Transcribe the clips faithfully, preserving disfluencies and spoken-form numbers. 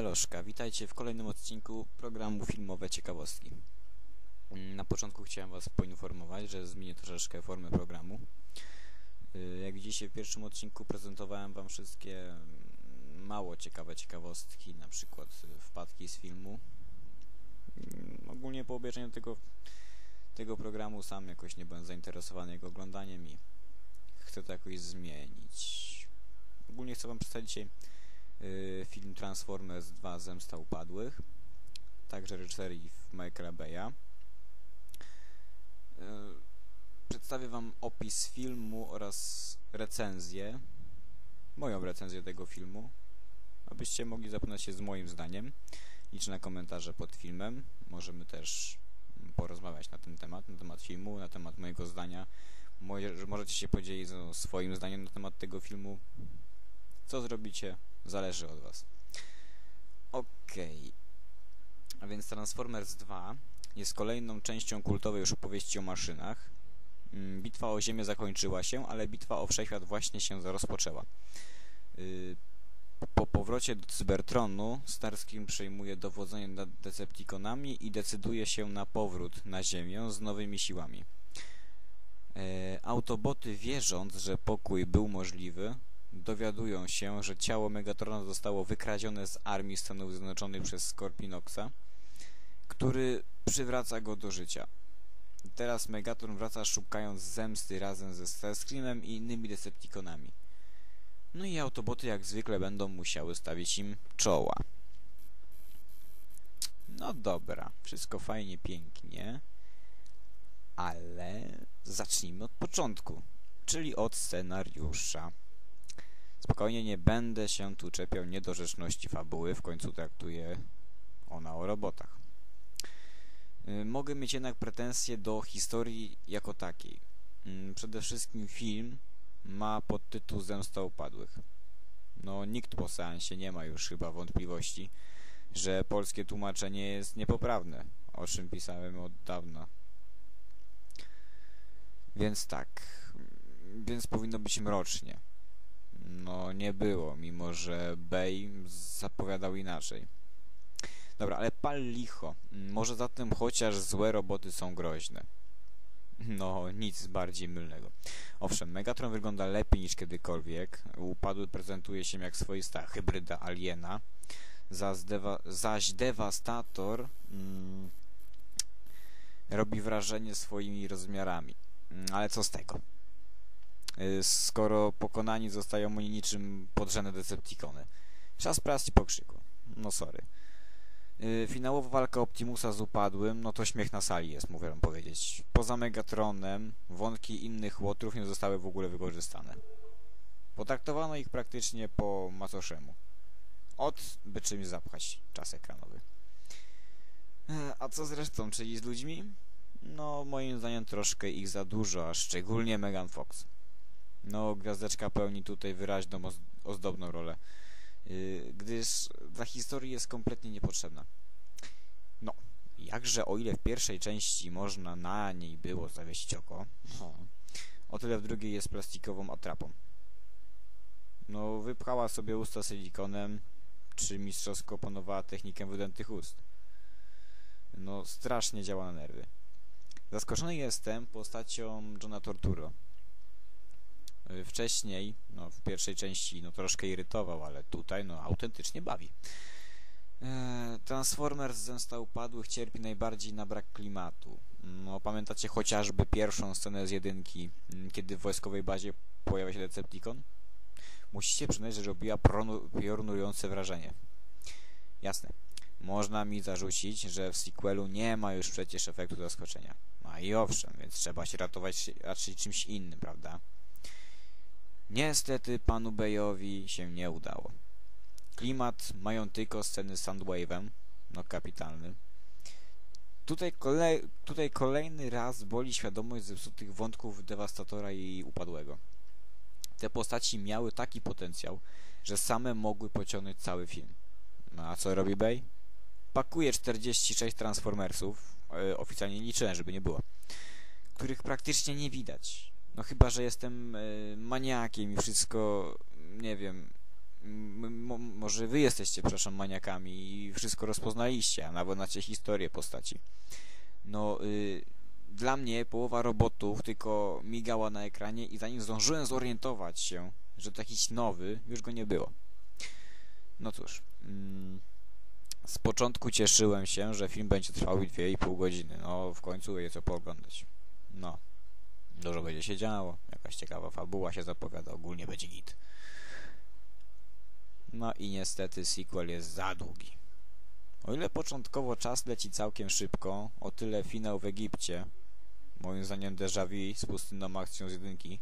Haloszka, witajcie w kolejnym odcinku programu Filmowe Ciekawostki. Na początku chciałem was poinformować, że zmienię troszeczkę formę programu. Jak widzicie, w pierwszym odcinku prezentowałem wam wszystkie mało ciekawe ciekawostki, na przykład wpadki z filmu. Ogólnie po obejrzeniu tego, tego programu sam jakoś nie byłem zainteresowany jego oglądaniem i chcę to jakoś zmienić. Ogólnie chcę wam przedstawić dzisiaj film Transformers dwa Zemsta Upadłych, także reżyserii Michaela Baya. Przedstawię wam opis filmu oraz recenzję, moją recenzję tego filmu, abyście mogli zapoznać się z moim zdaniem. Liczę na komentarze pod filmem. Możemy też porozmawiać na ten temat, na temat filmu, na temat mojego zdania. Możecie się podzielić swoim zdaniem na temat tego filmu. Co zrobicie, zależy od was. Okej. Okay. A więc Transformers dwa jest kolejną częścią kultowej już opowieści o maszynach. Bitwa o Ziemię zakończyła się, ale bitwa o Wszechświat właśnie się rozpoczęła. Po powrocie do Cybertronu Starscream przejmuje dowodzenie nad Decepticonami i decyduje się na powrót na Ziemię z nowymi siłami. Autoboty, wierząc, że pokój był możliwy, dowiadują się, że ciało Megatrona zostało wykradzione z armii Stanów Zjednoczonych przez Scorpionoxa, który przywraca go do życia. Teraz Megatron wraca szukając zemsty razem ze Starscreamem i innymi Decepticonami. No i Autoboty jak zwykle będą musiały stawić im czoła. No dobra, wszystko fajnie, pięknie, ale zacznijmy od początku, czyli od scenariusza. Spokojnie, nie będę się tu czepiał niedorzeczności fabuły, w końcu traktuje ona o robotach. Yy, mogę mieć jednak pretensje do historii jako takiej. Yy, przede wszystkim film ma podtytuł Zemsta Upadłych. No, nikt po seansie nie ma już chyba wątpliwości, że polskie tłumaczenie jest niepoprawne, o czym pisałem od dawna. Więc tak, więc powinno być mrocznie. No, nie było, mimo że Bay zapowiadał inaczej. Dobra, ale pal licho. Może zatem chociaż złe roboty są groźne. No, nic bardziej mylnego. Owszem, Megatron wygląda lepiej niż kiedykolwiek. Upadły prezentuje się jak swoista hybryda aliena. Zaś, dewa zaś Devastator mm, robi wrażenie swoimi rozmiarami. Ale co z tego? Skoro pokonani zostają oni niczym podrzędne Decepticony. Czas pracy po krzyku. No sorry. Yy, finałowa walka Optimusa z Upadłym, no to śmiech na sali jest, mówię wam powiedzieć. Poza Megatronem, wątki innych łotrów nie zostały w ogóle wykorzystane. Potraktowano ich praktycznie po macoszemu. Od by czymś zapchać czas ekranowy. Yy, a co z resztą, czyli z ludźmi? No, moim zdaniem troszkę ich za dużo, a szczególnie Megan Fox. No, gwiazdeczka pełni tutaj wyraźną, ozdobną rolę, yy, gdyż dla historii jest kompletnie niepotrzebna. No, jakże o ile w pierwszej części można na niej było zawiesić oko, o tyle w drugiej jest plastikową atrapą. No, wypchała sobie usta silikonem, czy mistrzowsko opanowała technikę wydętych ust. No, strasznie działa na nerwy. Zaskoczony jestem postacią Johna Turturro. Wcześniej, no w pierwszej części, no troszkę irytował, ale tutaj, no autentycznie bawi. Eee, Transformers Zemsta Upadłych cierpi najbardziej na brak klimatu. No pamiętacie chociażby pierwszą scenę z jedynki, kiedy w wojskowej bazie pojawia się Decepticon? Musicie przyznać, że robiła piorunujące wrażenie. Jasne. Można mi zarzucić, że w sequelu nie ma już przecież efektu zaskoczenia. No i owszem, więc trzeba się ratować raczej czymś innym, prawda? Niestety panu Bayowi się nie udało. Klimat mają tylko sceny z Soundwave'em, no kapitalny. Tutaj, kolej, tutaj kolejny raz boli świadomość zepsutych wątków Devastatora i Upadłego. Te postaci miały taki potencjał, że same mogły pociągnąć cały film. No a co robi Bay? Pakuje czterdzieści sześć Transformersów, yy, oficjalnie liczyłem, żeby nie było, których praktycznie nie widać. No chyba, że jestem yy, maniakiem i wszystko, nie wiem, może wy jesteście, przepraszam, maniakami i wszystko rozpoznaliście, a nawet znacie historię postaci. No, y, dla mnie połowa robotów tylko migała na ekranie i zanim zdążyłem zorientować się, że to jakiś nowy, już go nie było. No cóż, mm, z początku cieszyłem się, że film będzie trwał dwie i pół godziny. No, w końcu jest co pooglądać. No, dużo będzie się działo, jakaś ciekawa fabuła się zapowiada, ogólnie będzie git. No i niestety sequel jest za długi. O ile początkowo czas leci całkiem szybko, o tyle finał w Egipcie, moim zdaniem déjà vu z pustynną akcją z jedynki,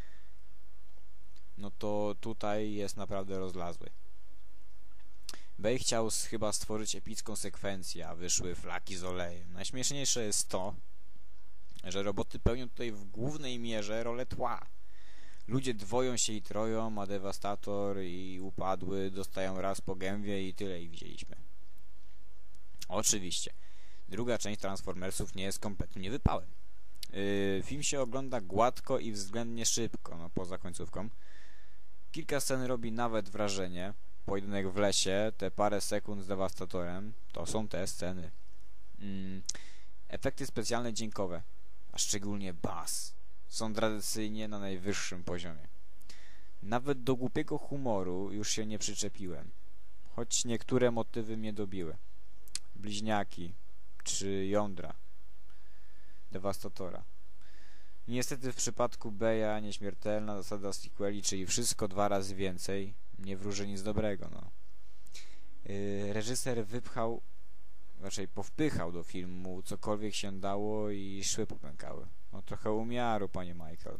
no to tutaj jest naprawdę rozlazły. Bay chciał chyba stworzyć epicką sekwencję, a wyszły flaki z olejem. Najśmieszniejsze jest to, że roboty pełnią tutaj w głównej mierze rolę tła. Ludzie dwoją się i troją, a Devastator i Upadły dostają raz po gębie i tyle ich widzieliśmy. Oczywiście, druga część Transformersów nie jest kompletnym niewypałem. Yy, film się ogląda gładko i względnie szybko, no poza końcówką. Kilka scen robi nawet wrażenie. Pojedynek w lesie, te parę sekund z Devastatorem, to są te sceny. Mm, efekty specjalne dźwiękowe, a szczególnie bas, są tradycyjnie na najwyższym poziomie. Nawet do głupiego humoru już się nie przyczepiłem, choć niektóre motywy mnie dobiły. Bliźniaki czy jądra Devastatora. Niestety w przypadku Baya nieśmiertelna zasada sequeli, czyli wszystko dwa razy więcej, nie wróży nic dobrego, no. Yy, reżyser wypchał, raczej powpychał do filmu cokolwiek się dało i szwy popękały. No trochę umiaru, panie Michael.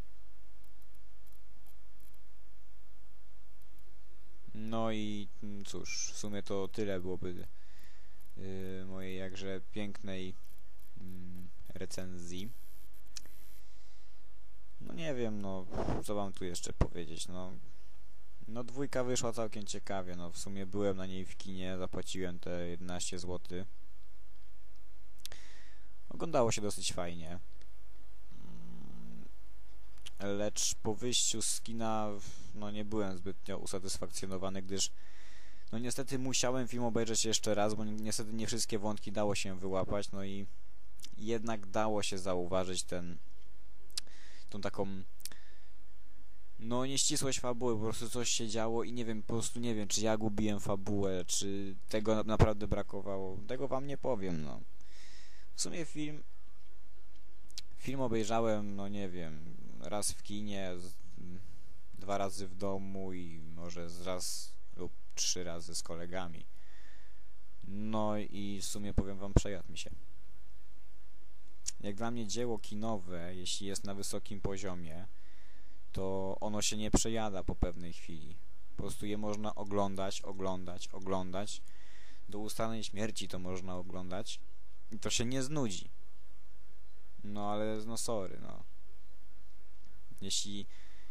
No i cóż, w sumie to tyle byłoby yy, mojej jakże pięknej yy, recenzji. No nie wiem, no co wam tu jeszcze powiedzieć, no no dwójka wyszła całkiem ciekawie, no w sumie byłem na niej w kinie, zapłaciłem te jedenaście złotych. Oglądało się dosyć fajnie, lecz po wyjściu z kina no nie byłem zbytnio usatysfakcjonowany, gdyż no niestety musiałem film obejrzeć jeszcze raz, bo niestety nie wszystkie wątki dało się wyłapać, no i jednak dało się zauważyć ten tą taką no nieścisłość fabuły, po prostu coś się działo i nie wiem, po prostu nie wiem, czy ja gubiłem fabułę, czy tego naprawdę brakowało, tego wam nie powiem, no. W sumie film film obejrzałem, no nie wiem, raz w kinie, z, dwa razy w domu i może z raz lub trzy razy z kolegami. No i w sumie powiem wam, przejadł mi się. Jak dla mnie dzieło kinowe, jeśli jest na wysokim poziomie, to ono się nie przejada po pewnej chwili. Po prostu je można oglądać, oglądać, oglądać. Do ustanej śmierci to można oglądać i to się nie znudzi. No ale no sorry, no. Jeśli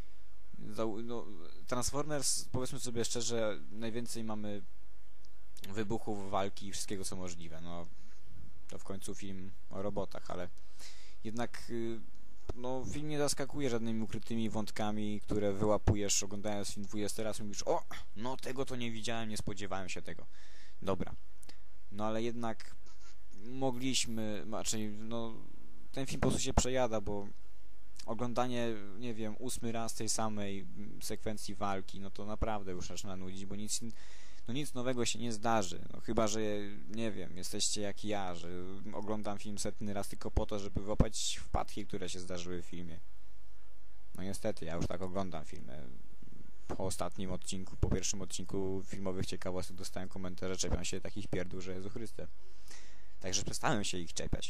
no, Transformers, powiedzmy sobie szczerze, najwięcej mamy wybuchów, walki i wszystkiego co możliwe. No to w końcu film o robotach, ale jednak no film nie zaskakuje żadnymi ukrytymi wątkami, które wyłapujesz oglądając film dwudziesty raz i mówisz: o, no tego to nie widziałem, nie spodziewałem się tego. Dobra. No ale jednak mogliśmy, raczej no ten film po prostu się przejada, bo oglądanie, nie wiem, ósmy raz tej samej sekwencji walki, no to naprawdę już zaczyna nudzić, bo nic, no nic nowego się nie zdarzy. No chyba, że, nie wiem, jesteście jak ja, że oglądam film setny raz tylko po to, żeby wyłapać wpadki, które się zdarzyły w filmie. No niestety, ja już tak oglądam filmy. Po ostatnim odcinku, po pierwszym odcinku filmowych ciekawostek dostałem komentarze, czepiam się takich pierdół, że Jezu Chryste. Także przestałem się ich czepiać.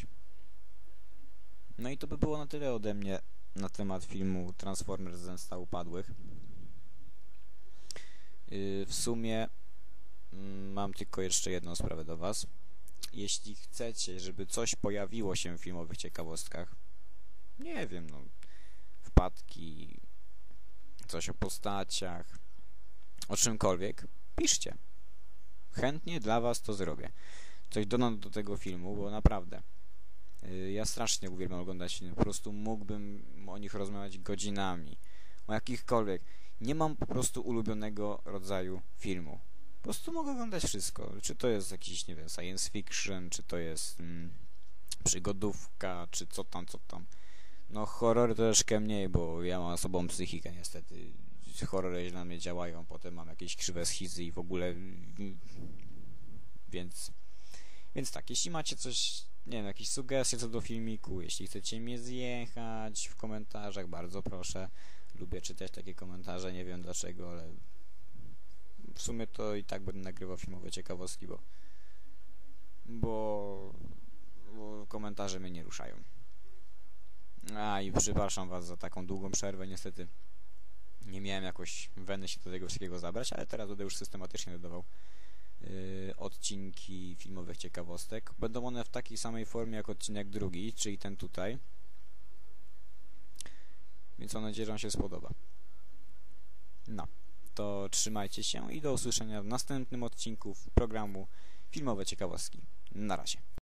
No i to by było na tyle ode mnie na temat filmu Transformers Zemsta Upadłych. Yy, w sumie yy, mam tylko jeszcze jedną sprawę do was. Jeśli chcecie, żeby coś pojawiło się w filmowych ciekawostkach, nie wiem, no, wpadki, coś o postaciach, o czymkolwiek, piszcie. Chętnie dla was to zrobię. Coś dodam do tego filmu, bo naprawdę yy, ja strasznie uwielbiam oglądać filmy. Po prostu mógłbym o nich rozmawiać godzinami. O jakichkolwiek. Nie mam po prostu ulubionego rodzaju filmu. Po prostu mogę oglądać wszystko. Czy to jest jakiś, nie wiem, science fiction, czy to jest mm, przygodówka, czy co tam, co tam. No horrory troszeczkę mniej, bo ja mam osobą psychikę niestety. Horrory źle na mnie działają, potem mam jakieś krzywe schizy i w ogóle... Więc... Więc tak, jeśli macie coś, nie wiem, jakieś sugestie co do filmiku, jeśli chcecie mnie zjechać w komentarzach, bardzo proszę. Lubię czytać takie komentarze, nie wiem dlaczego, ale w sumie to i tak będę nagrywał filmowe ciekawostki, bo bo, bo komentarze mnie nie ruszają. A i przepraszam was za taką długą przerwę, niestety nie miałem jakoś weny się do tego wszystkiego zabrać, ale teraz będę już systematycznie dodawał yy, odcinki filmowych ciekawostek. Będą one w takiej samej formie jak odcinek drugi, czyli ten tutaj. Więc mam nadzieję, że wam się spodoba. No, to trzymajcie się i do usłyszenia w następnym odcinku programu Filmowe Ciekawostki. Na razie.